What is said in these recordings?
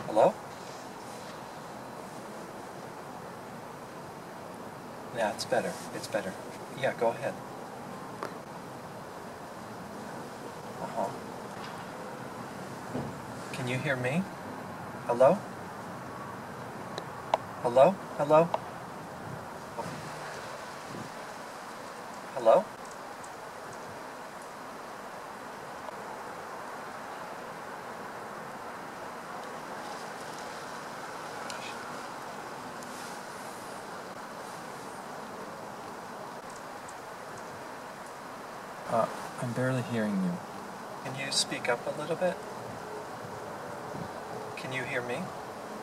Hello? Yeah, it's better. It's better. Yeah, go ahead. Uh-huh. Can you hear me? Hello? Hello? Hello? Hello? I'm barely hearing you. Can you speak up a little bit? Can you hear me?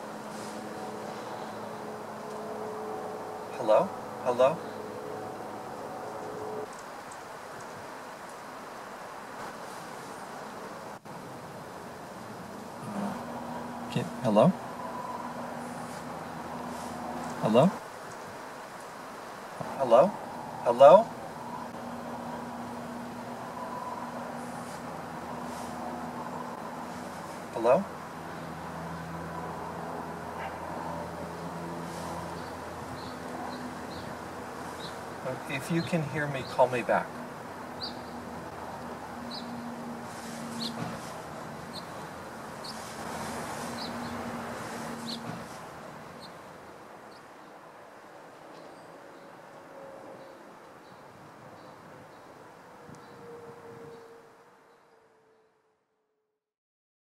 Hello? Hello? Hello? Hello? Hello? Hello? Hello? If you can hear me, call me back.